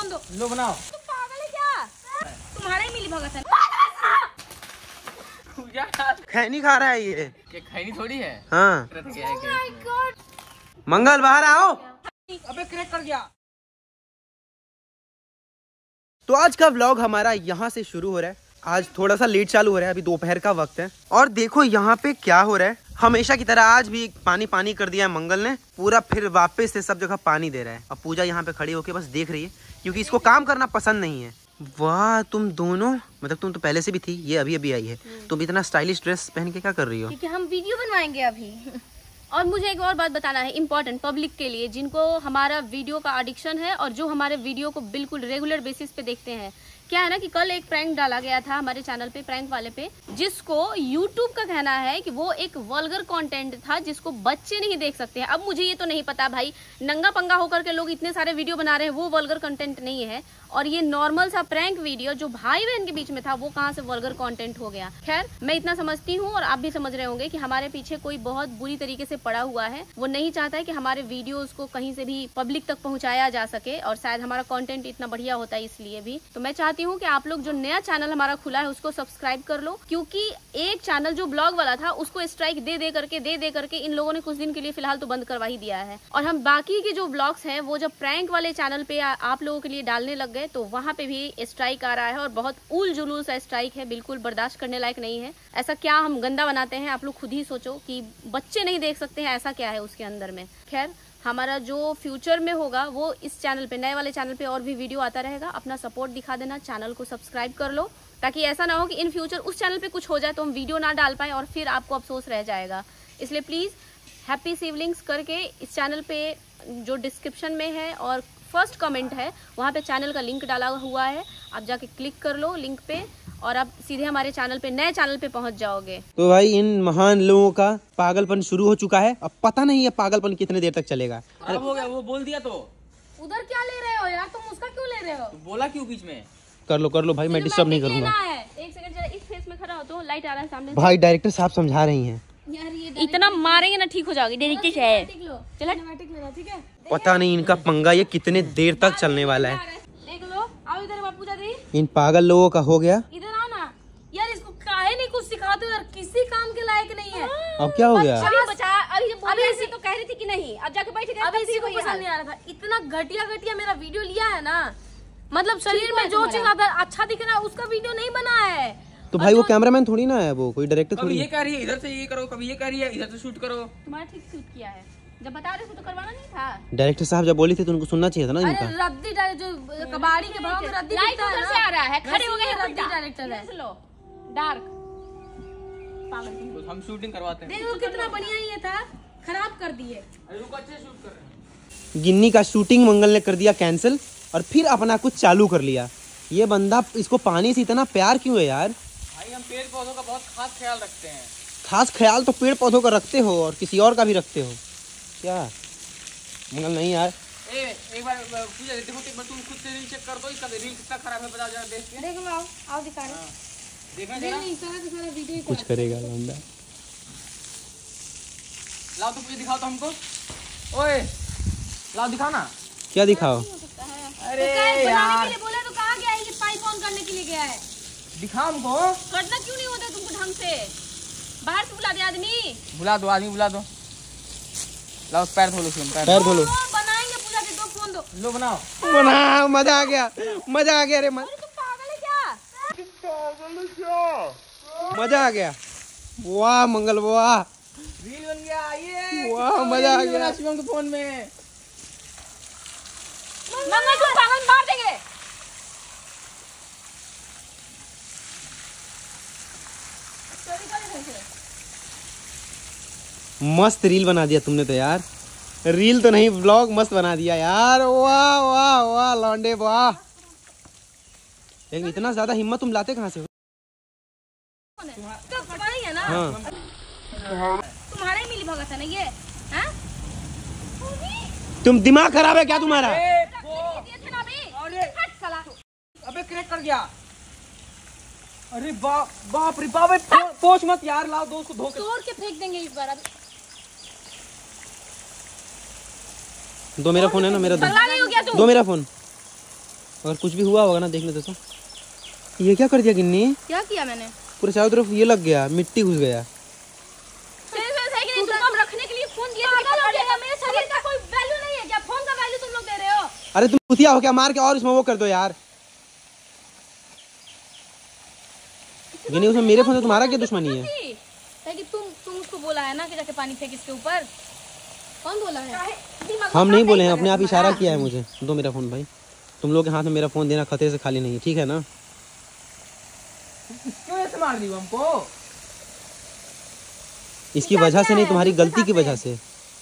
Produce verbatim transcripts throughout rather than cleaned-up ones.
Phone दो। लो बनाओ। तुम पागल है क्या? तुम्हारा ही मिली भगत है। खैनी खा रहा है ये। क्या खैनी थोड़ी है? हाँ। Oh my God। मंगल बाहर आओ। अबे क्रैक कर गया। तो आज का व्लॉग हमारा यहाँ से शुरू हो रहा है। आज थोड़ा सा लेट चालू हो रहा है, अभी दोपहर का वक्त है। और देखो यहाँ पे क्या हो रहा है। हमेशा की तरह आज भी पानी पानी कर दिया है मंगल ने पूरा, फिर वापस से सब जगह पानी दे रहा है। अब पूजा यहाँ पे खड़ी होके बस देख रही है, क्योंकि इसको काम करना पसंद नहीं है। वाह, तुम दोनों, मतलब तुम तो पहले से भी थी, ये अभी अभी आई है। तुम इतना स्टाइलिश ड्रेस पहन के क्या कर रही हो? क्योंकि हम वीडियो बनवाएंगे अभी। और मुझे एक और बात बताना है इम्पोर्टेंट, पब्लिक के लिए जिनको हमारा वीडियो का एडिक्शन है और जो हमारे वीडियो को बिल्कुल रेगुलर बेसिस पे देखते हैं। क्या है ना कि कल एक प्रैंक डाला गया था हमारे चैनल पे, प्रैंक वाले पे, जिसको यूट्यूब का कहना है कि वो एक वल्गर कंटेंट था जिसको बच्चे नहीं देख सकते हैं। अब मुझे ये तो नहीं पता भाई, नंगा पंगा होकर के लोग इतने सारे वीडियो बना रहे हैं, वो वल्गर कंटेंट नहीं है। और ये नॉर्मल सा प्रैंक वीडियो जो भाई बहन के बीच में था, वो कहाँ से वल्गर कंटेंट हो गया। खैर, मैं इतना समझती हूँ और आप भी समझ रहे होंगे कि हमारे पीछे कोई बहुत बुरी तरीके से पड़ा हुआ है। वो नहीं चाहता है कि हमारे वीडियोस को कहीं से भी पब्लिक तक पहुंचाया जा सके, और शायद हमारा कंटेंट इतना बढ़िया होता है इसलिए भी। तो मैं चाहती हूँ कि आप लोग जो नया चैनल हमारा खुला है उसको सब्सक्राइब कर लो, क्योंकि एक चैनल जो ब्लॉग वाला था उसको स्ट्राइक दे दे करके दे दे करके इन लोगों ने कुछ दिन के लिए फिलहाल तो बंद करवा ही दिया है। और हम बाकी के जो ब्लॉग्स हैं वो जब प्रैंक वाले चैनल पे आप लोगों के लिए डालने लग गए तो वहाँ पे भी स्ट्राइक आ रहा है, और बहुत उल जुलूल सा स्ट्राइक है, बिल्कुल बर्दाश्त करने लायक नहीं है। ऐसा क्या हम गंदा बनाते हैं, आप लोग खुद ही सोचो कि बच्चे नहीं देख सकते हैं, ऐसा क्या है उसके अंदर में। खैर, हमारा जो फ्यूचर में होगा वो इस चैनल पे, नए वाले चैनल पे और भी वीडियो आता रहेगा। अपना सपोर्ट दिखा देना, चैनल को सब्सक्राइब कर लो, ताकि ऐसा ना हो कि इन फ्यूचर उस चैनल पे कुछ हो जाए तो हम वीडियो ना डाल पाए और फिर आपको अफसोस रह जाएगा। इसलिए प्लीज हैप्पी सिवलिंग्स करके इस चैनल पे जो डिस्क्रिप्शन में है और फर्स्ट कमेंट है वहाँ पे चैनल का लिंक डाला हुआ है, आप जाके क्लिक कर लो लिंक पे और आप सीधे हमारे चैनल पे, नए चैनल पे पहुंच जाओगे। तो भाई इन महान लोगों का पागलपन शुरू हो चुका है। अब पता नहीं है पागलपन कितने देर तक चलेगा। अब हो गया, वो बोल दिया तो। उधर क्या ले रहे हो यार, तुम उसका क्यों ले रहे हो? तो बोला क्यों बीच में? कर लो कर लो भाई, मैं डिस्टर्ब नहीं करूंगा। एक सेकंड जरा इस फेस में खड़ा हो तो लाइट आ रहा है सामने। भाई डायरेक्टर साहब समझा रही हैं यार, ये इतना मारेंगे ना ठीक हो जाओगी। डायरेक्टर है, चलो ठीक है। पता नहीं इनका पंगा ये कितने देर तक चलने वाला है। देख लो, आओ इधर बापू दादी। इन पागल लोगों का हो गया। इधर आओ ना यार, इसको काहे नहीं कुछ सिखाते हो यार, किसी काम के लायक नहीं है। अब क्या हो गया? अभी बचा, अभी अभी इसी तो कह रही थी कि नहीं, अब जाके बैठ गए। अभी इसी को पसंद नहीं आ रहा था, इतना घटिया घटिया मेरा वीडियो लिया है ना, मतलब शरीर में जो चीज अच्छा दिख रहा है उसका वीडियो नहीं बना है। तो भाई वो कैमरामैन थोड़ी ना है, वो कोई डायरेक्टर थोड़ी। कभी ये कह रही है इधर से ये करो, कभी ये कह रही है इधर से शूट करो। तुम्हारा ठीक शूट किया है, जब बता रहे थे तो करवाना नहीं था। डायरेक्टर साहब जब बोली थी तो उनको सुनना चाहिए था ना इनका। अरे रद्दी जो कबाड़ी के भाव में रद्दी लाइट उधर से आ रहा है, खड़े हो गए, रद्दी डायरेक्टर है। लो डार्क पागल, तो हम शूटिंग करवाते हैं। देखो कितना बढ़िया ये था, खराब कर दिए। अरे रुको, अच्छे शूट कर रहे हैं। गिन्नी का शूटिंग मंगल ने कर दिया कैंसिल और फिर अपना कुछ चालू कर लिया। ये बंदा, इसको पानी से इतना प्यार क्यों है यार? भाई हम पेड़ पौधों का बहुत खास ख्याल रखते हैं। खास ख्याल तो पेड़ पौधों का रखते हो और किसी और का भी रखते हो क्या मंगल? नहीं यार, ए, एक बार पूजा देखो, एक बार तुम खुद से रील चेक कर दो, इसका रील कितना खराब है बता जरा देख के। देखो आओ आओ दिखा रहे हैं, देखना जरा। नहीं सारा का सारा वीडियो कुछ करेगा बंदा। लाओ तो पूजा दिखाओ तो हमको। ओए लाओ दिखाओ ना। क्या दिखाओ? अरे तो यार बोला तो कहाँ गया है, ये पाइप ऑन करने के लिए गया है। दिखाओ हमको। करना क्यों नहीं होता तुमको ढंग से? बाहर से बुला दे आदमी। बुला दो, आदमी बुला दो। लाओ पैर धो लो, पैर पैर धो लो। बनाएंगे पूजा के, दो फोन दो। लो बनाओ। बना, मजा आ गया, मजा आ गया। अरे मजा, तुम पागल है क्या? पागल है क्या? मजा आ गया। वाह मंगल, वाह रील बन गया ये। वाह मजा आ गया शिवम के फोन में। मंगल तुम पागल, मार देंगे। मस्त रील बना दिया तुमने तो यार। रील तो नहीं, व्लॉग मस्त बना दिया यार। वाह वाह वाह लौंडे वाह। लेकिन इतना ज्यादा हिम्मत तुम लाते कहाँ से हो? तो तुम्हारी है ना? हाँ। तुम्हारा ही मिली भगत है ना ये? हाँ? तुम दिमाग खराब है क्या तुम्हारा? अबे क्रैक कर गया। अरे बाप बाप रे बाप, पोछ मत यार, लाओ दो उसको धो के तोड़ के फेंक देंगे इस बार। दो मेरा फोन है ना, मेरा दो, हो गया तुम? दो मेरा फोन। और कुछ भी हुआ होगा ना, देखने दो तो। ये क्या कर दिया गिन्नी? क्या किया मैंने? पूरे चारों तरफ ये लग गया, मिट्टी घुस गया। तुमको रखने के लिए फोन दिया था, मेरे शरीर का कोई वैल्यू नहीं है क्या? फोन का वैल्यू तुम लोग दे रहे हो? अरे तुम कुतिया हो क्या? मार के और इसमें वो कर दो यार। गिन्नी उसमें मेरे फोन से तुम्हारा क्या दुश्मनी है? कि तुम तुम उसको बोला है ना कि जाके पानी फेंक इसके ऊपर। कौन बोला है? हम नहीं बोले हैं, अपने आप इशारा किया है मुझे। दो मेरा फोन भाई, तुम लोग के हाथ में मेरा फोन देना खतरे से खाली नहीं है, ठीक है ना? क्यों ऐसे मार रही हो हमको? इसकी वजह से नहीं, तुम्हारी गलती की वजह से।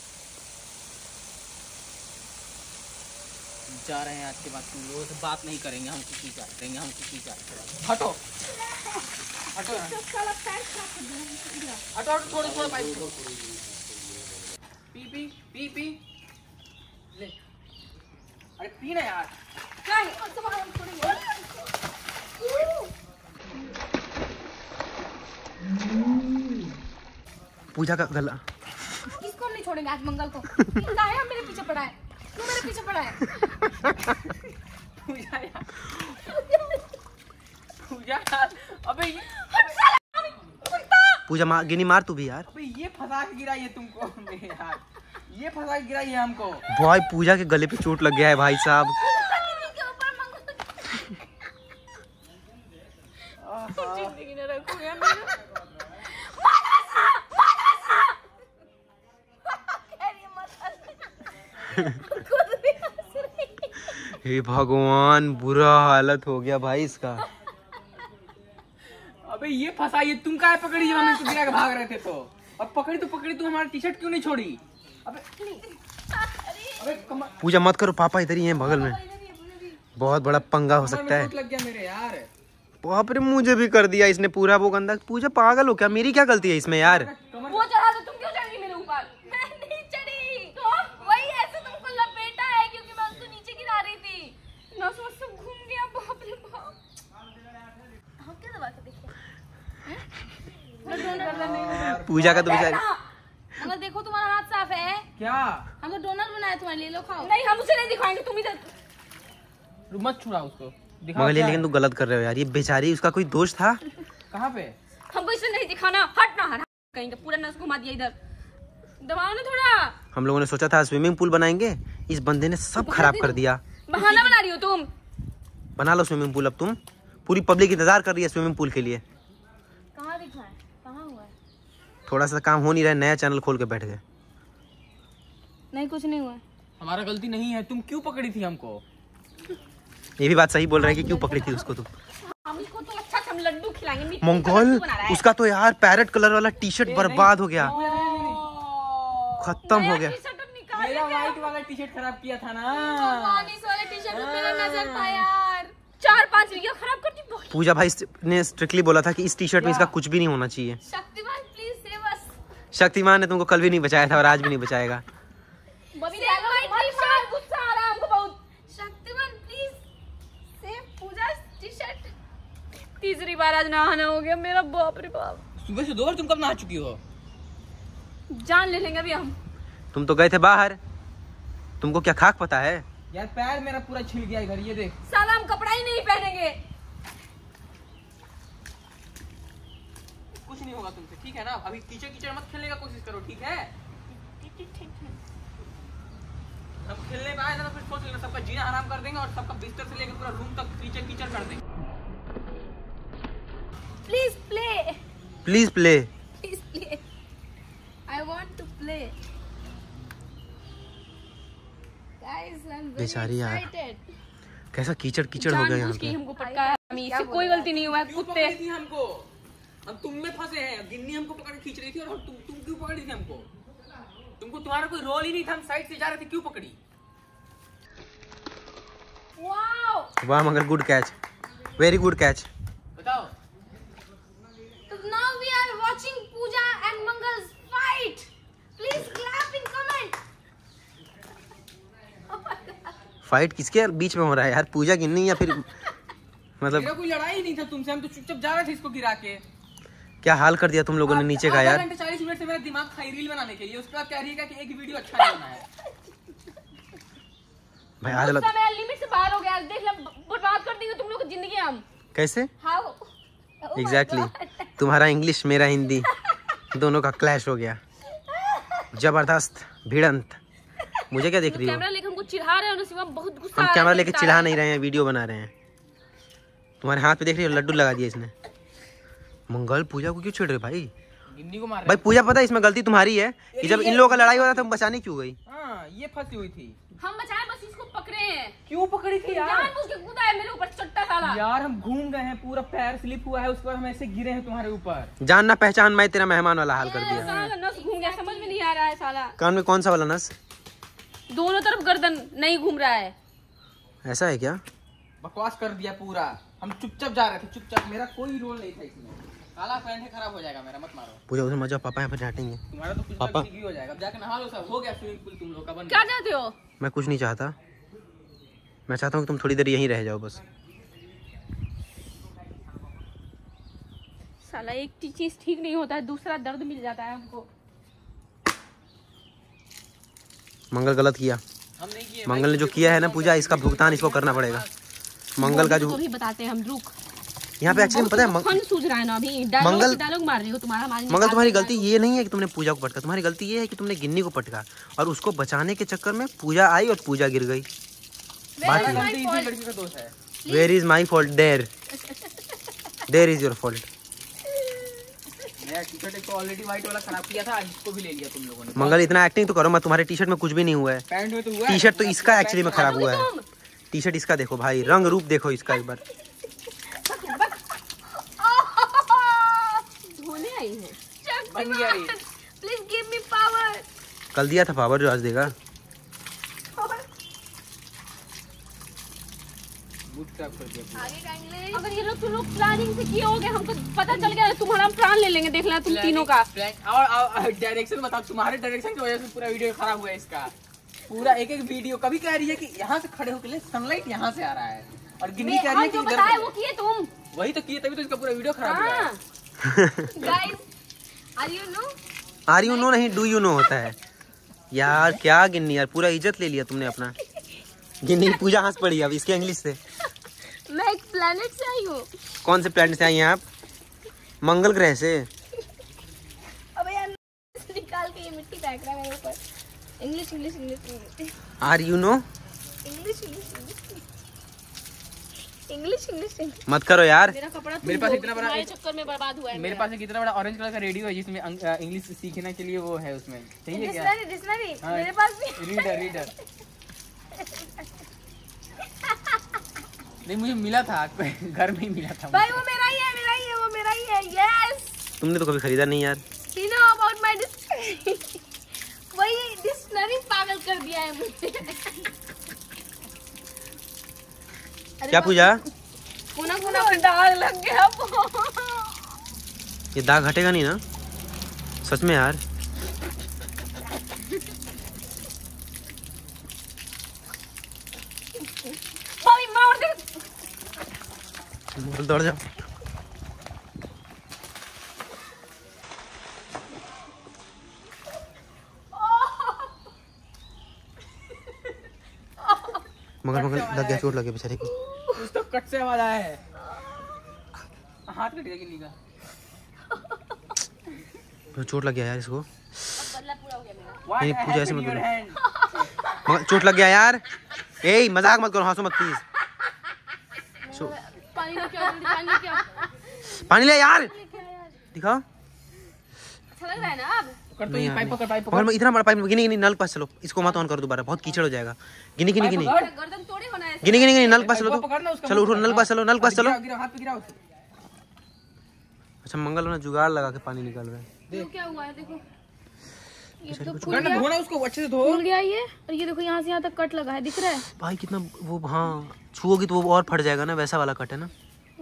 जा रहे हैं आज के बाद तुम लोगों से बात नहीं करेंगे, हम किसी का करेंगे, हम किसी का। हटो हटो हटो हटो, थोड़ा थोड़ा पाइप पी पी पी पी ले। अरे पी ना यार। पूजा का गला किसको नहीं छोड़ेंगे आज मंगल को। कितना है हम मेरे पीछे पड़ा है, तू मेरे पीछे पड़ा है। पूजा यार, पूजा यार, अबे ये पूजा मार, गिनी मार तू भी यार। अबे ये फंसा के गिराई है तुमको हमने यार, ये फंसा के गिराई है हमको। भाई पूजा के गले पे चोट लग गया है भाई साहब। हे भगवान, बुरा हालत हो गया भाई इसका। अबे ये फंसा, ये तुम काहे पकड़ी जब हम इसको गिरा के भाग रहे थे तो? और पकड़ी तो पकड़ी, तू हमारा टी शर्ट क्यों नहीं छोड़ी? अबे अबे कमर... पूजा मत करो, पापा इधर ही हैं बगल में, बहुत बड़ा पंगा हो सकता है। लग गया मेरे यार। बाप रे, मुझे भी कर दिया इसने पूरा वो गंदा। पूजा पागल हो क्या? मेरी क्या गलती है इसमें यार? वो चढ़ा तो तुम क्यों चढ़ गई मेरे ऊपर? मैं नहीं चढ़ी, तो वही ऐसे तुमको लपेटा है क्योंकि मैं उसको नीचे गिरा रही थी। ना सोच सब घूम गया, बाप रे बाप। हम क्या दबा के देखें? पूजा का तो बेचारी। मगर देखो तुम्हारा हाथ साफ है क्या? हम तो डोनट बनाया तुम्हारे लिए, लो खाओ। नहीं, हम उसे नहीं दिखाएंगे, तुम इधर मत छुड़ा उसको। मगर लेकिन तू गलत कर रहे हो यार, ये बेचारी, उसका कोई दोष था? कहाँ पे? हमको इसे नहीं दिखाना, हट ना, हट कहीं का पूरा नस घुमा दिया इधर। दबाओ ना थोड़ा। हम लोगों ने सोचा था स्विमिंग पूल बनाएंगे, इस बंदे ने सब खराब कर दिया। बहाना बना रही हो तुम। बना लो स्विमिंग पूल, अब तुम पूरी पब्लिक इंतजार कर रही है स्विमिंग पूल के लिए। कहाँ दिखा है, कहाँ हुआ है? थोड़ा सा काम हो नहीं रहा है, नया चैनल खोल के बैठ गए। नहीं, कुछ नहीं हुआ। हमारा गलती नहीं है, तुम क्यों पकड़ी थी हमको? ये भी बात सही बोल रहा है कि क्यों पकड़ी थी उसको तुम। हम इसको तो अच्छा हम लड्डू खिलाएंगे। मंगोल, उसका तो यार पैरेट कलर वाला टी शर्ट बर्बाद हो गया, खत्म हो गया। मेरा व्हाइट वाला टी शर्ट खराब किया था ना। वाले टी शर्ट में मेरा नजर था यार। चार पांच रिया खराब कर दी। पूजा भाई ने स्ट्रिक्टली बोला था कि इस टी शर्ट में इसका कुछ भी नहीं होना चाहिए। Shaktimaan please save us. Shaktimaan ने तुमको कल भी नहीं बचाया था और आज भी नहीं बचाएगा। तीसरी बार आज नहाना हो गया मेरा, बाप रे बाप। सुबह से दो बार तुम कब नहा चुकी हो? जान ले लेंगे अभी हम। तुम तो गए थे बाहर, तुमको क्या खाक पता है? यार पैर मेरा पूरा छिल गया इधर, ये देख। साला हम कपड़ा ही नहीं पहनेंगे। कुछ नहीं होगा तुमसे, ठीक है ना? अभी कीचड़ कीचड़ मत खेलने का कोशिश करो, ठीक है? हम खेलने पे आए ना तो फिर सोच लेना सबका जीना हराम कर देंगे और सबका बिस्तर से लेकर पूरा रूम तक कीचड़ कीचड़ कर देंगे। Please play, please play, please play, I want to play guys. I am very बेचारी यार, एक्साइटेड। कैसा कीचड़ कीचड़ हो गया यहाँ पे। हमको पटका, इससे कोई गलती नहीं हुआ है। कुत्ते थी हमको, हम तुम में फंसे हैं। गिन्नी हमको पकड़ के खींच रही थी और हम तुम तुम क्यों पकड़ी थी हमको? तुमको तुम्हारा कोई रोल ही नहीं था, हम साइड से जा रहे थे, क्यों पकड़ी? वाओ, वाह मगर good catch, very good catch. बताओ। Now we are watching Pooja and Mangal's fight. Please clap in comment. Fight किसके बीच में हो रहा है यार? पूजा गिन्नी या फिर मतलब मेरा कोई लड़ाई नहीं था तुमसे, हम तो चुपचाप जा रहे थे इसको गिरा के। क्या हाल कर दिया तुम लोगों ने नीचे का यार। चालीस मिनट से मेरा दिमाग खाई रील बनाने के लिए, उसके बाद कह रही है कि एक वीडियो अच्छा नहीं बना है। भाई आज लग... मेरा लिमिट से बाहर हो गया, देख ले बर्बाद कर देंगे तुम लोग की जिंदगी हम। कैसे? हाउ? Exactly exactly. तुम्हारा इंग्लिश मेरा हिंदी दोनों का क्लैश हो गया, जबरदस्त भिड़ंत। मुझे क्या देख रही हो? कैमरा लेके हमको चिढ़ा रहे हो नसीमा, बहुत गुस्सा हम आ कैमरा रहा है, लेके चिढ़ा नहीं रहे हैं, वीडियो बना रहे हैं। तुम्हारे हाथ पे देख रही हो लड्डू लगा दिया इसने। मंगल पूजा को क्यों छेड़ रहे भाई? गिन्नी को मार भाई पूजा पता है इसमें गलती तुम्हारी है कि जब इन लोगों का लड़ाई हो रहा था तुम बचाने क्यों गई? हाँ, ये फंसी हुई थी। हम बचाए बस इसको पकड़े हैं। क्यों पकड़ी थी यार? जानबूझ के कूदा है मेरे ऊपर चट्टा साला। यार हम घूम गए हैं, पूरा पैर स्लिप हुआ है, उसके बाद हम ऐसे गिरे हैं तुम्हारे ऊपर। जानना पहचान मैं तेरा मेहमान वाला हाल कर ये दिया। साला नस घूम गया, समझ में नहीं आ रहा है साला। कान में कौन सा वाला नस? दोनों तरफ गर्दन नहीं घूम रहा है। ऐसा है क्या? बकवास कर दिया पूरा। हम चुपचाप जा रहे थे, चुपचाप, मेरा कोई रोल नहीं था इसमें। काला पैंट है, खराब हो जाएगा मेरा, मत मारो। पूजा उसे मजा पापा यहाँ पर डांटेंगे। तुम्हारा तो कुछ पापा। हो जाएगा। अब जाके नहा लो, सब हो गया, स्विमिंग पूल तुम लोग का बन क्या गया। चाहते हो? मैं कुछ नहीं चाहता, मैं चाहता हूँ कि तुम थोड़ी देर यहीं रह जाओ बस। साला एक चीज ठीक नहीं होता है, दूसरा दर्द मिल जाता है हमको। मंगल गलत किया। हम नहीं किए। मंगल ने जो किया है ना पूजा, इसका भुगतान इसको करना पड़ेगा। मंगल का जो तो भी बताते हैं हम, रुक। यहाँ पे एक्चुअली पता है मंग... फन सूझ रहा है ना अभी। मंगल डायलॉग मार रही हो तुम्हारा। मंगल तुम्हारी गलती ये नहीं है कि तुमने पूजा को पटका, तुम्हारी गलती ये है कि तुमने गिन्नी को पटका और उसको बचाने के चक्कर में पूजा आई और पूजा गिर गई। हमारा गलती इसी लड़की का दोष है। Where is my fault? There there is your fault. मेरा टी शर्ट एक तो ऑलरेडी व्हाइट वाला खराब किया था, आज इसको भी ले लिया तुम लोगों ने। मंगल इतना एक्टिंग तो करो मत, तुम्हारे टी शर्ट में कुछ भी नहीं हुआ है। पैंट में तो हुआ है। टी शर्ट तो इसका एक्चुअली में खराब हुआ है। टी शर्ट इसका देखो भाई, रंग रूप देखो इसका एक बार। धोने आई है। बन गया रे। Please give me power. कल दिया था पावर, जो आज देगा। अगर ये लोग तुम लोग प्लानिंग से किए होगे, हमको पता चल गया, तुम्हारा प्राण ले लेंगे। देख ला तुम तीनों का। और डायरेक्शन बताओ, तुम्हारे डायरेक्शन की वजह से पूरा वीडियो खराब हुआ है इसका। पूरा एक एक वीडियो कभी कह रही है कि यहाँ से खड़े होकर सनलाइट यहाँ से आ रहा है, और गिन्नी कह रही है कि इधर बताया वो किए तुम। वही तो किए, तभी तो इसका पूरा वीडियो खराब हुआ है। Guys, are you know? Are you know नहीं, डू यू नो होता है यार। क्या गिन्नी यार, पूरा इज्जत ले लिया तुमने अपना। गिन्नी पूजा हंस पड़ी अब इसके इंग्लिश से। मैं एक प्लेनेट से आई हूँ। कौन से प्लेनेट से आई हैं आप? मंगल ग्रह से। अबे यार निकाल के ये मिट्टी फेंक रहा है मेरे ऊपर। English English English are you know? English English English English मत करो यार। मेरा कपड़ा मेरे पास इतना बड़ा तुम्हारे चक्कर में बर्बाद हुआ है। मेरे पास एक इतना बड़ा ऑरेंज कलर का रेडियो है जिसमें इंग्लिश सीखने के लिए वो है, उसमें चाहिए क्या? डिक्शनरी डिक्शनरी हाँ, मेरे पास भी। रीडर रीडर नहीं, मुझे मिला था घर में ही मिला था। भाई वो मेरा ही है, मेरा ही है, वो मेरा ही है। यस। तुमने तो कभी खरीदा नहीं यार। You know about my dictionary. वही डिक्शनरी पागल कर दिया है मुझे। क्या पूजा? पुनः पुनः दाग लग गया। ये दाग हटेगा नहीं ना सच में यार? भाई मार दे। दौड़ जाओ। मगर मगर लग गया, चोट लग गया बेचारे को। कुछ तो कट से आवाज आया है। हाथ कट गया गिन्नी का। तो चोट लग गया यार इसको। बदला पूरा हो गया मेरा। What नहीं, पूजा ऐसे happened मत in your बोलो। hand? मगर चोट लग गया यार। ए मजाक मत करो, हंसो मत प्लीज। पानी ना क्या, पानी ना क्या। पानी ले यार, दिखाओ। अच्छा लग रहा है ना अब? कर तो ये पाइप पकड़, पाइप पकड़ पकड़। में इतना बड़ा पाइप। गिनी गिनी नल के पास चलो, इसको मत ऑन करो दोबारा, बहुत कीचड़ हो जाएगा। गिनी गिनी गिनी गर्दन तोड़े होना है। गिनी गिनी गिनी नल के पास चलो पाइप तो। पकड़ना उसका चलो उठो, मुंह नल के पास चलो, नल के पास चलो। गिरा, गिरा, हाथ पे गिरा उसे। अच्छा मंगल ने जुगाड़ लगा के पानी निकाल रहा है। देखो क्या हुआ है, देखो ये तो फूल करना, गया, धोना उसको अच्छे से धो। फूल गया ये। और ये देखो यहाँ से यहाँ तक कट लगा है, दिख रहा है? भाई कितना वो, हाँ छुओगी तो वो और फट जाएगा ना, वैसा वाला कट है ना।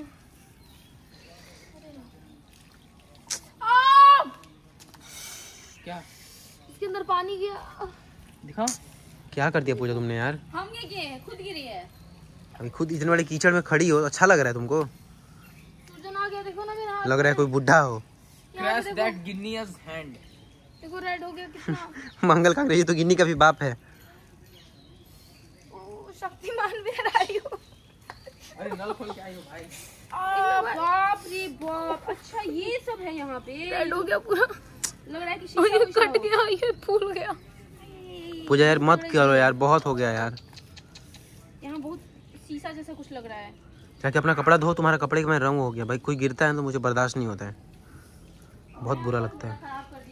आ! क्या इसके अंदर पानी गया। दिखाओ। क्या कर दिया पूजा तुमने यार? हम ये किए हैं, खुद गिरी है। अभी खुद इतने बड़े कीचड़ में खड़ी हो, अच्छा लग रहा है तुमको? सूजन आ गया, देखो ना मेरा हाथ। लग रहा है कोई बुढ़ा हो। यहाँ पे क्रैश देखो, दैट गिन्नीज हैंड। देखो रेड हो गया कितना। मंगल का ये तो गिन्नी का भी बाप है। ओ, शक्तिमान भी हराई हो। अरे नल खोल के आई हो भाई। आ, बाप रे बाप, अच्छा ये सब है यहाँ पे। रेड हो गया पूरा, लग रहा है कि शीशा ये कट गया, ये फूल गया। पूजा यार मत करो यार, बहुत हो गया यार। यहाँ बहुत शीशा जैसा कुछ लग रहा है। चाची अपना कपड़ा धो, तुम्हारा कपड़े में रंग हो गया भाई। कोई गिरता है तो मुझे बर्दाश्त नहीं होता है, बहुत बुरा लगता है।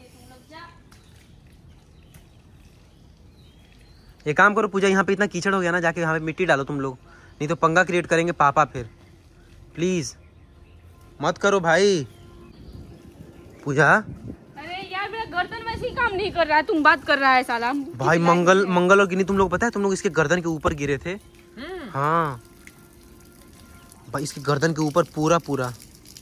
एक काम करो पूजा, यहाँ पे इतना कीचड़ हो गया ना, जाके यहाँ पे मिट्टी डालो तुम लोग, नहीं तो पंगा क्रिएट करेंगे पापा फिर। प्लीज मत करो भाई। पूजा अरे यार मेरा गर्दन वैसे ही काम नहीं कर रहा है, तुम बात कर रहा है साला भाई। मंगल मंगल और गिनी तुम लोग पता है, तुम लोग इसके गर्दन के ऊपर गिरे थे। हाँ भाई, इसकी गर्दन के ऊपर पूरा पूरा।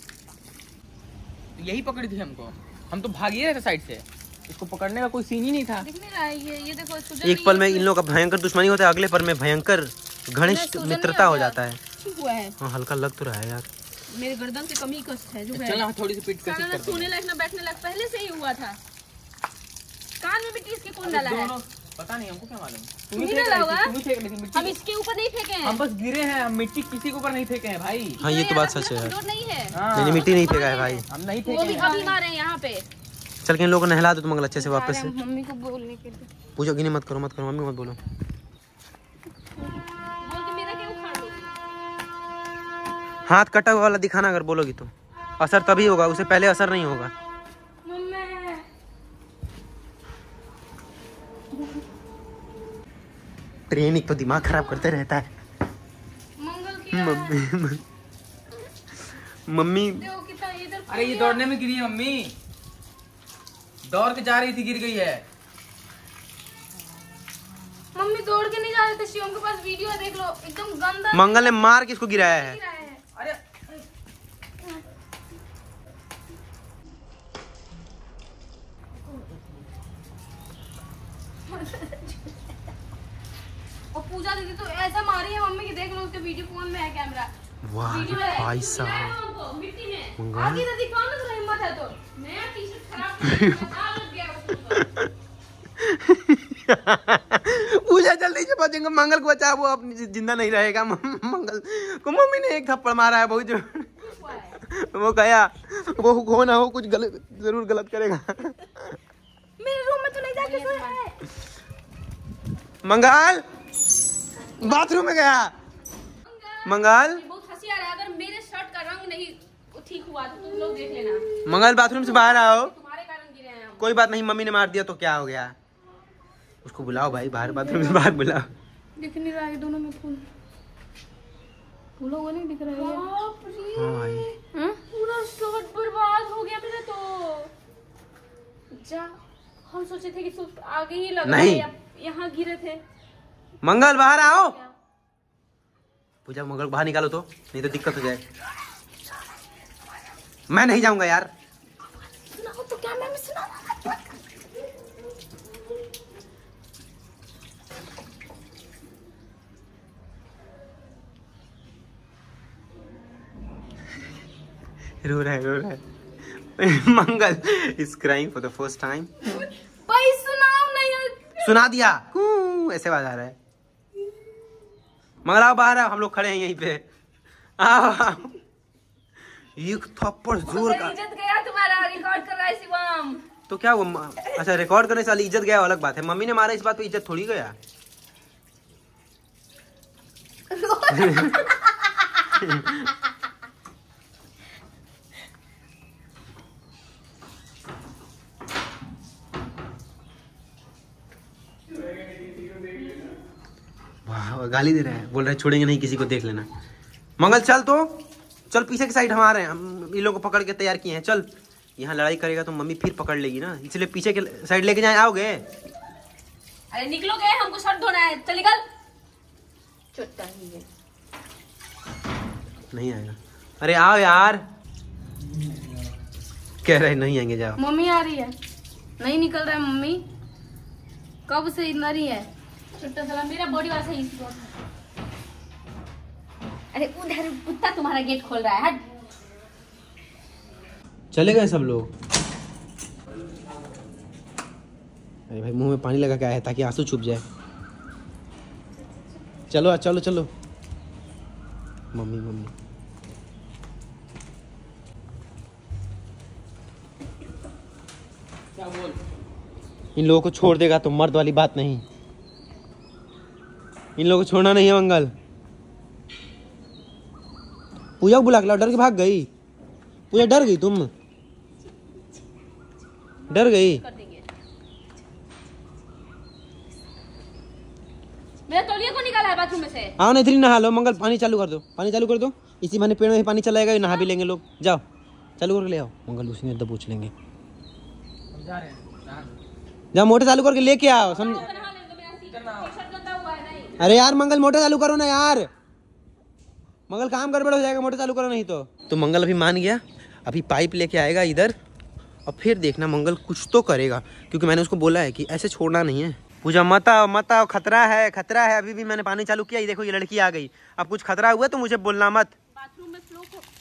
यही पकड़ी थी हमको, हम तो भाग ही रहे थे साइड से, इसको पकड़ने का कोई सीन ही नहीं था। दिख नहीं रहा है ये, ये देखो। एक पल में इन लोगों का भयंकर दुश्मनी होता है, अगले पल में भयंकर घनिष्ठ मित्रता हो जाता है। हुआ है। हाँ हल्का लग तो रहा है यार। मेरे गर्दन से कमी कष्ट है जो है। चल थोड़ी सी पीट कर सोने लायक ना बैठने लायक पहले से ही हुआ था। कान में मिट्टी इसके कौन डाला है? पता नहीं, हमको क्या मालूम। तुम ही डाला होगा। तुम ही फेंक रही थी मिट्टी। हम इसके ऊपर नहीं फेंके हैं, हम बस गिरे हैं, हम मिट्टी किसी के ऊपर नहीं फेंके हैं भाई। हाँ ये तो बात सच है यार। नहीं है, मैंने मिट्टी नहीं फेंका है भाई, हम नहीं वो फेंके भी हैं। अभी मारे हैं यहाँ पे। चल के इन लोगों को नहला दो तुम मंगल अच्छे से वापस से। मम्मी को बोलने के लिए पूजा गिनी मत करो, मत करो मम्मी मत बोलो। बोल के मेरा क्या उखाड़ दोगी? हाथ कटा हुआ वाला दिखाना अगर बोलोगी तो असर तभी होगा, उसे पहले असर नहीं होगा। ट्रेन एक तो दिमाग खराब करते रहता है। मम्मी मम्मी अरे ये दौड़ने में गिरी है मम्मी, दौड़ के जा रही थी, गिर गई है। मम्मी दौड़ के नहीं जा रहे थे, शिवम के पास वीडियो है, देख लो एकदम गंदा। मंगल ने मार के इसको गिराया है। अरे और पूजा दीदी तो ऐसा मारी है मम्मी की, देख लो उसके वीडियो फोन में है कैमरा। वाह भाई साहब, मिट्टी में मंगल। आगे तो दिखाओ ना, तो हिम्मत है तो। नया टी-शर्ट खराब लग गया उसको। पूजा जल्दी से बचेंगे, मंगल को बचा, वो अपनी जिंदा नहीं रहेगा। मंगल को मम्मी ने एक थप्पड़ मारा है बहुत जोर। वो कहा वो हो ना हो कुछ गलत जरूर गलत करेगा। मेरे रूम में तो नहीं जाके सोया है। मंगल बाथरूम में गया। मंगल बहुत हंसी आ रहा है, अगर मेरे शर्ट का रंग नहीं ठीक हुआ तो तुम लोग देख लेना। मंगल बाथरूम से बाहर आओ। तुम्हारे कारण गिरे हैं हम। कोई बात नहीं, मम्मी ने मार दिया तो क्या हो गया, उसको बुलाओ भाई बाहर, बाथरूम से बाहर बुलाओ। दिख नहीं रहा है दोनों में फूल, फूला हुआ नहीं दिख रहा है। बाप रे, हाँ भाई पूरा शर्ट बर्बाद हो गया मेरा तो। जा, हम सोचे थे कि सिर्फ आगे ही लगा नहीं। है, यहाँ गिरे थे। मंगल बाहर आओ। पूजा मंगल बाहर निकालो तो, नहीं तो दिक्कत हो जाए। मैं नहीं जाऊंगा यार। सुनाओ तो क्या, मैं सुना। रो रहा है रो रहा है। Mangal is crying for the first time. भाई सुनाओ नहीं। सुना दिया, हूँ, ऐसे आवाज आ रहा है। मंगल आओ बाहर आओ, हम लोग खड़े हैं यहीं पे। आओ आओ। एक थप्पड़ जोर का। इज्जत गया तुम्हारा, रिकॉर्ड कर रहा है शिवम। तो क्या वो, अच्छा रिकॉर्ड करने से वाली इज्जत गया अलग बात है, मम्मी ने मारा इस बात पे इज्जत थोड़ी गया। वाह गाली दे रहा है, बोल रहा है छोड़ेंगे नहीं किसी को, देख लेना। मंगल चल तो, चल पीछे की साइड हम आ रहे हैं, हम इन लोगों को पकड़ के तैयार किए हैं। चल, यहाँ लड़ाई करेगा तो मम्मी फिर पकड़ लेगी ना, इसलिए पीछे के साइड लेके जाए। आओगे? अरे निकलोगे, हमको शर्ट धोना है, चल निकल। चुटता ही है, नहीं आएगा। अरे आओ यार, कह रहे नहीं आएंगे, जाओ। मम्मी आ रही है, नहीं निकल रहा है मम्मी, कब से इधर ही है। छुट्टा साला मेरा बॉडी वाला सही। अरे उधर कुत्ता तुम्हारा गेट खोल रहा है, हट। चले गए सब लोग। अरे भाई मुंह में पानी लगा के आया है ताकि आंसू छुप जाए। चलो चलो चलो, मम्मी मम्मी क्या बोल? इन लोगों को छोड़ देगा तो मर्द वाली बात नहीं, इन लोगों को छोड़ना नहीं है मंगल। पूजा को बुला के लाओ, डर के भाग गई। पूजा डर गई, तुम डर गई। कर देंगे। मेरा तौलिया को निकाला है बाथरूम में से। आओ ना इधर ही नहा लो। मंगल पानी चालू कर दो, पानी चालू कर दो। इसी बहाने पेड़ में ही पानी चलाएगा, नहा भी लेंगे लोग। जाओ चालू करके ले आओ। मंगल उसी में तो पूछ लेंगे। हम जा रहे हैं। जाओ मोटर चालू करके लेके आओ। समझ? अरे यार मंगल मोटर चालू करो ना यार। मंगल काम गड़बड़ हो जाएगा, मोटर चालू करो नहीं तो। तो मंगल अभी मान गया, अभी पाइप लेके आएगा इधर और फिर देखना मंगल कुछ तो करेगा, क्योंकि मैंने उसको बोला है कि ऐसे छोड़ना नहीं है। पूजा मत आओ मत आओ, खतरा है खतरा है। अभी भी मैंने पानी चालू किया, ये देखो ये लड़की आ गई। अब कुछ खतरा हुआ तो मुझे बोलना मत, बाथरूम में फ्लो को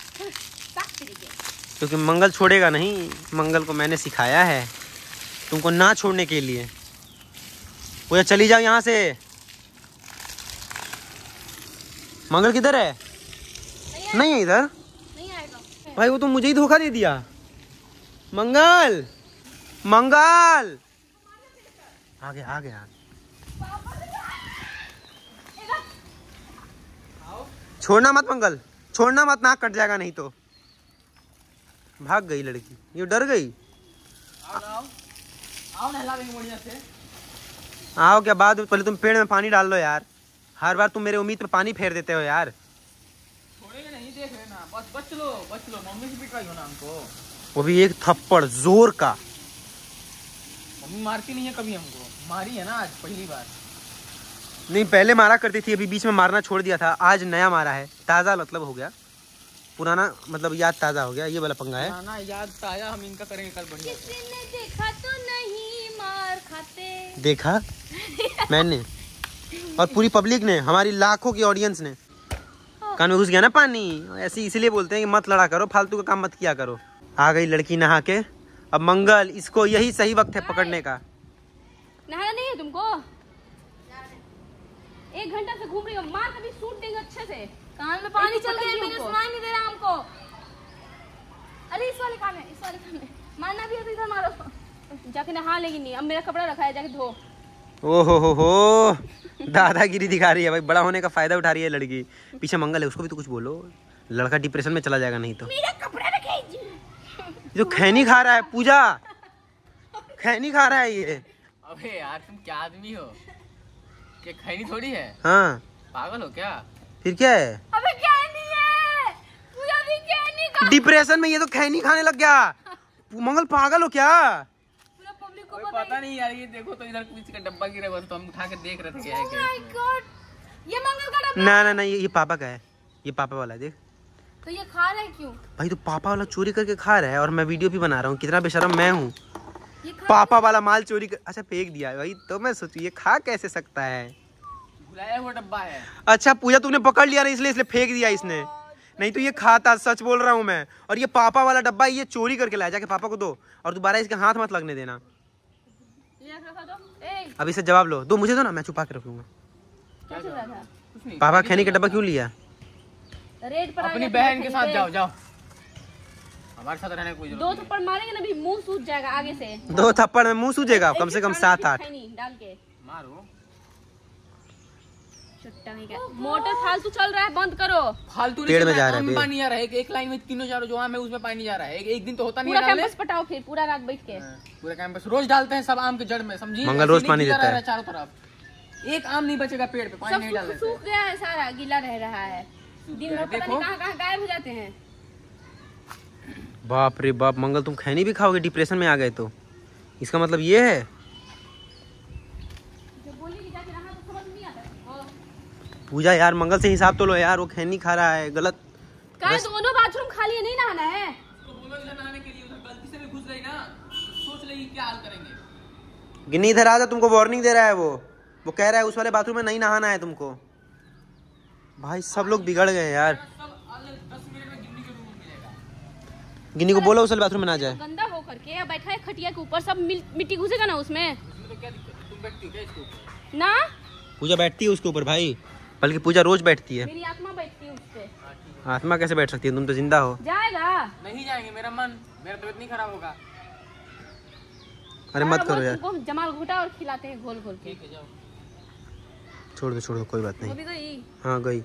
क्योंकि मंगल छोड़ेगा नहीं। मंगल को मैंने सिखाया है तुमको ना छोड़ने के लिए। पूजा चली जाओ यहाँ से। मंगल किधर है? नहीं है इधर। नहीं आएगा भाई वो तो मुझे ही धोखा दे दिया। मंगल मंगल आगे आगे आगे। छोड़ना मत मंगल, छोड़ना मत, नाक कट जाएगा नहीं तो। भाग गई लड़की, ये डर गई। आओ आओ आओ नहला देंगे बढ़िया से। आओ क्या बात, पहले तुम पेड़ में पानी डाल लो यार। हर बार तुम मेरे उम्मीद पे पानी फेर देते हो यार। छोड़ेंगे नहीं, देख लेना। बस बच लो बच लो, मम्मी से पिटवाई हो ना हमको। वो भी एक थप्पड़ जोर का। मम्मी मारती नहीं है कभी हमको, मारी है ना आज पहली बार। नहीं पहले मारा करती थी, अभी बीच में मारना छोड़ दिया था। आज नया मारा है, ताज़ा मतलब हो गया, पुराना मतलब याद ताज़ा हो गया। ये वाला पंगा है ना, याद ताज़ा हम इनका करेंगे कल बढ़िया। किसी ने देखा तो नहीं मार खाते। देखा मैंने और पूरी पब्लिक ने, हमारी लाखों की ऑडियंस ने। कान में घुस गया ना पानी, ऐसे इसीलिए बोलते हैं कि मत लड़ा करो, फालतू का काम मत किया करो। आ गई लड़की नहा के। अब मंगल, इसको यही सही वक्त है पकड़ने का। नहाना नहीं है तुमको? एक घंटा से घूम रही हो, मार कभी सूट देंगे अच्छे से। कान में पानी चल गया, मैंने सुनाई नहीं दे रहा हमको। अरे इस वाले कान में, इस वाले कान में मारना भी है तो इधर मारो। जाके नहा लेगी नहीं, अब मेरा कपड़ा रखा है, जाके धो। ओ हो हो हो दादागिरी दिखा रही है भाई, बड़ा होने का फायदा उठा रही है लड़की। पीछे मंगल है, उसको भी तो कुछ बोलो, लड़का डिप्रेशन में चला जाएगा नहीं तो। मेरा कपड़ा रखे जो खैनी खा रहा है पूजा, खैनी खा रहा है ये। अबे यार तुम क्या आदमी हो, क्या खैनी थोड़ी है? हाँ पागल हो क्या? फिर क्या है? अबे क्या नहीं है, पूजा भी क्या नहीं खा। डिप्रेशन में ये तो खैनी खाने लग गया। मंगल पागल हो क्या? पूरा पब्लिक को कोई पता नहीं यार, ये देखो तो इधर कुछ का डब्बा गिरा हुआ था, तो हम उठा के देख रहे थे क्या है क्या। माय गॉड, ये मंगल का डब्बा। ना ना ना, ये, ये पापा का है, ये पापा वाला है, देख। तो ये खा रहा है क्यों? भाई तो पापा वाला चोरी करके खा रहा है और मैं वीडियो भी बना रहा हूँ, कितना बेशरम मैं हूँ। ये खा पापा वाला माल चोरी कर, अच्छा फेंक दिया है भाई, तो मैं सोचू ये खा कैसे सकता है। भुलाया हुआ डब्बा है। अच्छा पूजा तूने पकड़ लिया ना, इसलिए इसलिए फेंक दिया इसने, नहीं तो ये खाता, सच बोल रहा हूँ मैं। और ये पापा वाला डब्बा ये चोरी करके लाया, जाके पापा को दो और दोबारा इसके हाथ मत लगने देना। ये रखा दो। ए अब इसे जवाब लो, दो मुझे दो ना, मैं छुपा के रख लूंगा। क्या चल रहा था? कुछ नहीं। पापा खैनी का डब्बा क्यों लिया? रेड पर अपनी बहन के साथ जाओ जाओ, हमारे साथ रहने की कोई दो जरूरत थप्पड़ मारेंगे ना भी मुंह सूज जाएगा आगे से। दो थप्पड़ में मुंह सूजेगा, कम से कम सात आठ। खैनी डाल के नहीं। मारो छुट्टा नहीं क्या। मोटर फालतू चल रहा है, बंद करो। फालतू पेड़ में जा रहा है, आम पेड़। पानी आ रहा है, एक, एक लाइन में तीनों चारों जो आम है उसमें पानी जा रहा है। एक, एक दिन तो होता नहीं पूरा है डालने। कैंपस पटाओ फिर, पूरा रात बैठ के। हाँ, पूरा कैंपस रोज डालते हैं सब आम के जड़ में, समझी? मंगल ऐसे रोज नहीं पानी गिरा देता रह है। रहा चारों तरफ, एक आम नहीं बचेगा पेड़ पे, पानी सब नहीं डाल सूख देते। सूख गया है, सारा गीला रह रहा है। दिन भर पता देखो। नहीं कहाँ कहाँ गायब हो जाते हैं। बाप रे बाप, मंगल तुम खैनी भी खाओगे डिप्रेशन में आ गए तो? इसका मतलब ये है? जो बोली कि जाके रहा तो समझ नहीं आता है। पूजा यार मंगल से हिसाब तो लो यार, वो खैनी खा रहा है, गलत। कहाँ दोनों बाथरूम खाली है, नहीं नहाना है। उसको बोलो इधर नहाने के लिए, उधर गलती से भी घुस गई ना, सोच लेगी क्या हाल करेंगे। गिन्नी इधर आ जा, तुमको वार्निंग दे रहा है वो वो कह रहा है उस वाले बाथरूम में नहीं नहाना है तुमको। भाई सब लोग बिगड़ गए यार। सब अलग दस मिनट में गिन्नी के रूम में मिलेगा। गिन्नी को बोलो उस वाले बाथरूम में ना जाए। गंदा हो करके बैठा है खटिया के ऊपर, सब मिल- मिट्टी घुसेगा ना उसमें। उसमें तो क्या दिक्कत है, तुम बैठती हो क्या इसके ऊपर? ना पूजा बैठती है उसके ऊपर भाई, बल्कि पूजा रोज बैठती है। मेरी आत्मा बैठती है उस आत्मा कैसे बैठ सकती है, तुम तो जिंदा हो। जाएगा नहीं जाएंगे, मेरा मन, मेरा तबीयत नहीं खराब होगा। अरे मत करो यार। तुमको जमाल घोटा और खिलाते हैं घोल घोल के। ठीक है जाओ। छोड़ दो छोड़ दो, कोई बात वो नहीं। भी गई। हाँ गई।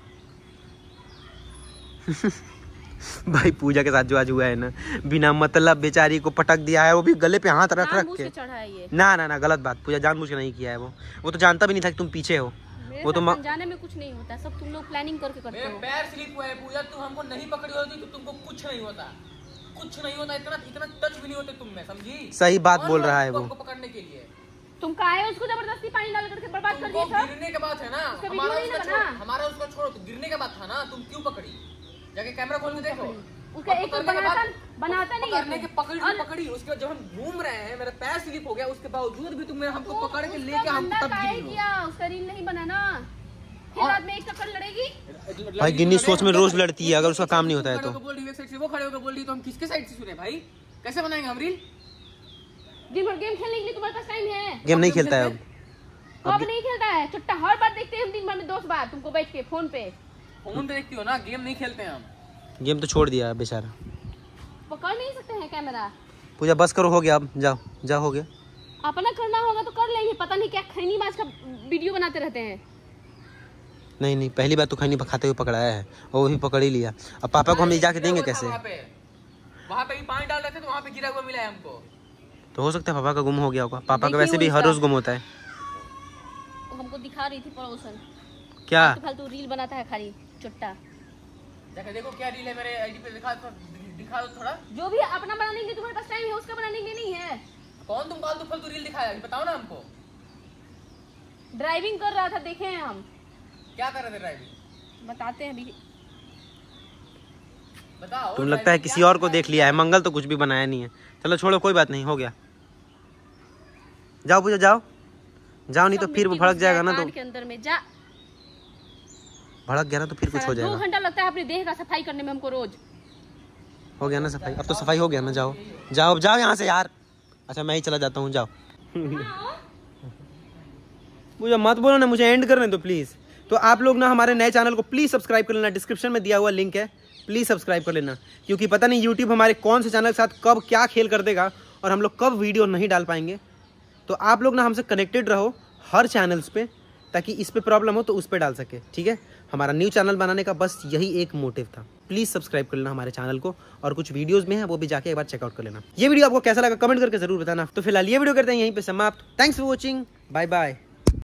भाई पूजा के साथ जो आज हुआ है ना, बिना मतलब बेचारी को पटक दिया है, वो भी गले पे हाथ रख रख जानबूझ के। के चढ़ा है ये। ना ना ना गलत बात, पूजा जानबूझ के नहीं किया है। वो वो तो जानता भी नहीं था कि तुम पीछे हो। वो तो म... जाने में कुछ नहीं होता, सब तुम लोग प्लानिंग करके करते मेरे हो। पैर स्लिप हुआ है पूजा, तुम हमको नहीं पकड़ी होती तो तुमको कुछ नहीं होता, कुछ नहीं होता, इतना इतना टच भी नहीं होते तुम में, समझी? सही बात कौन बोल है रहा है तुमको वो। हमको पकड़ने के लिए? तुम काहे उसको जबरदस्ती पानी डाल करके बर्बाद कर तुमको दिया था? गिरने के बाद है ना, उसका हमारा वीडियो नहीं उसका लगा छोड़ो, ना? हमारा उसका छोड़ो, तो गिरने के बाद था ना, तुम क्यों पकड़ी? जाके कैमरा खोल के देखो। उसका एक तो बनाता बनाता नहीं पकड़ने है के पकड़ी तो पकड़ी, उसके बाद जब हम घूम रहे हैं, मेरा पैर स्लिप हो गया, उसके बावजूद भी तुमने हमको पकड़ के लेके हम तब गिरी हो। किया उसका रील नहीं बना ना, फिर रात में एक चक्कर लड़ेगी। भाई गिन्नी सोच में रोज लड़ती है, अगर उसका काम नहीं होता है तो। बोल रही है वो खड़े होकर बोल रही, तो हम किसके साइड से सुने भाई? कैसे बनाएंगे हम रील? दिन भर गेम खेलने के लिए तुम्हारे पास टाइम है? गेम नहीं खेलता है अब। अब नहीं खेलता है, चुट्टा हर बार देखते हैं हम दिन भर में दस बार तुमको बैठ के फोन पे। फोन पे देखती हो ना, गेम नहीं खेलते हैं हम। गेम तो छोड़ दिया बेचारा। पकड़ नहीं सकते हैं कैमरा। पूजा बस करो, हो गया अब, जाओ जाओ हो गया। अपना करना होगा तो कर लेंगे, पता नहीं क्या खैनी माछ का वीडियो बनाते रहते हैं। नहीं नहीं, पहली बार तो खैनी खाते हुए पकड़ाया है, और वो भी पकड़ ही लिया। अब पापा को हम ले जाके देंगे कैसे? वहाँ पे वहाँ पे भी पानी डाल रहे थे तो वहाँ पे गिरा हुआ मिला है हमको। तो हो सकता है पापा का गुम हो गया होगा। पापा का वैसे भी हर रोज गुम होता है। हमको दिखा रही थी पड़ोसन, क्या फालतू रील बनाता है खाली चुट्टा। जाके देखो क्या रील है मेरे आईडी पे, दिखा तो दिखा दो थोड़ा। जो भी अपना बनाने के लिए तुम्हारे पास टाइम है, उसका बनाने के लिए नहीं है। कौन तुम फालतू फालतू रील दिखाया, बताओ ना हमको। ड्राइविंग कर रहा था, देखे हैं हम। क्या कर रहे थे ड्राइविंग? बताते हैं अभी। बताओ। तुम लगता है किसी और को देख लिया है। मंगल तो कुछ भी बनाया नहीं है। चलो छोड़ो, कोई बात नहीं, हो गया। जाओ पूजा जाओ जाओ, नहीं तो फिर वो भड़क जाएगा ना, तो के अंदर में जा भड़क गया ना तो फिर कुछ हो दो जाएगा। घंटा लगता है अपने देह का सफाई करने में हमको रोज। हो गया ना सफाई, अब तो सफाई हो गया ना। जाओ जाओ जाओ यहाँ से यार। अच्छा मैं ही चला जाता हूँ, जाओ। मुझे मत बोलो ना, मुझे एंड करने दो प्लीज। तो आप लोग ना हमारे नए चैनल को प्लीज सब्सक्राइब कर लेना, डिस्क्रिप्शन में दिया हुआ लिंक है, प्लीज सब्सक्राइब कर लेना। क्योंकि पता नहीं यूट्यूब हमारे कौन से चैनल के साथ कब क्या खेल कर देगा और हम लोग कब वीडियो नहीं डाल पाएंगे। तो आप लोग ना हमसे कनेक्टेड रहो हर चैनल्स पे, ताकि इस पे प्रॉब्लम हो तो उस पे डाल सके, ठीक है। हमारा न्यू चैनल बनाने का बस यही एक मोटिव था। प्लीज सब्सक्राइब कर लेना हमारे चैनल को, और कुछ वीडियोस में है वो भी जाके एक बार चेकआउट कर लेना। ये वीडियो आपको कैसा लगा कमेंट करके जरूर बताना। तो फिलहाल ये वीडियो करते हैं यहीं पे समाप्त। Thanks for watching, bye bye.